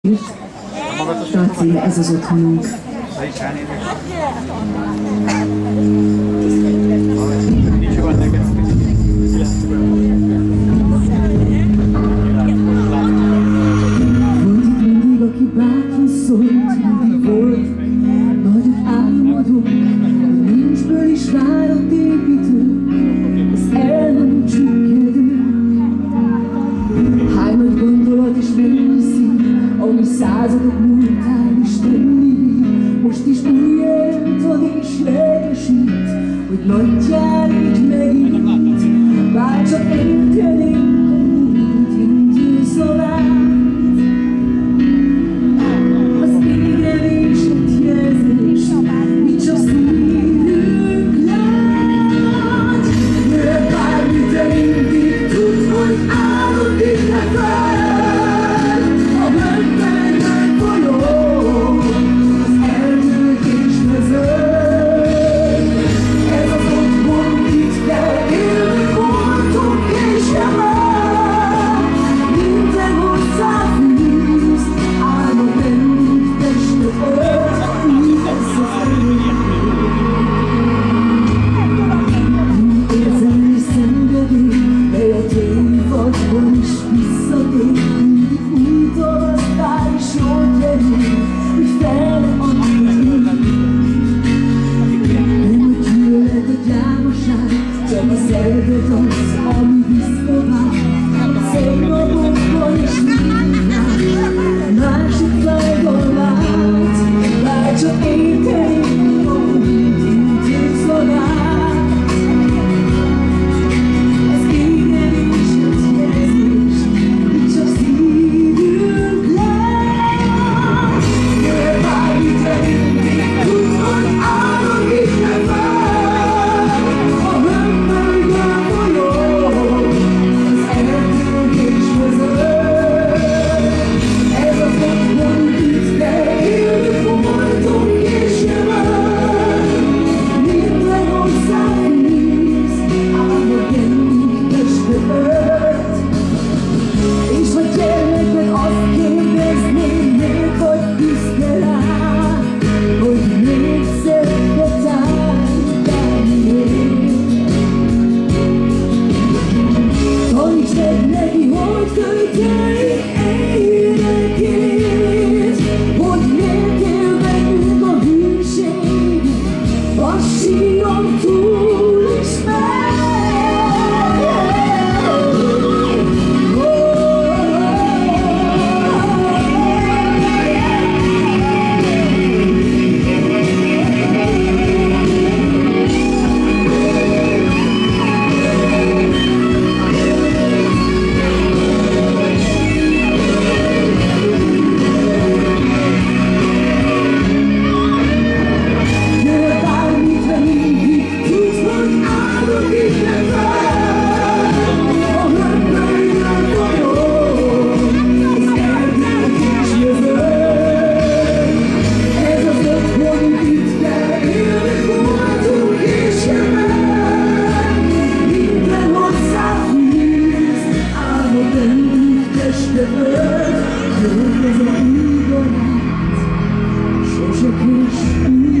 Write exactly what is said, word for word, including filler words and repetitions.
Laci, ez az otthonunk. Mindig, aki bátran szólt, mindig volt nagyot álmodó, nincsből is várat építő, az el nem csüggedő. Hány nagy gondolat és mennyi szív, ami századok múltán is tenni, most is új élt ad és lelkesít, hogy nagyjál így megint, bár csak értenénk a múlt intő szavát. Az égelését jelzés, mi csak szívünk lát, de bármit te mindig tud, hogy állod éppen fel. Sose kis